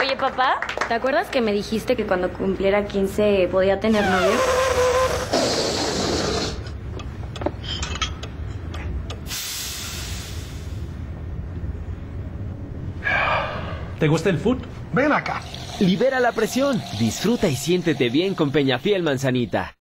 Oye, papá, ¿te acuerdas que me dijiste que cuando cumpliera 15 podía tener novio? ¿Te gusta el food? Ven acá. Libera la presión. Disfruta y siéntete bien con Peñafiel Manzanita.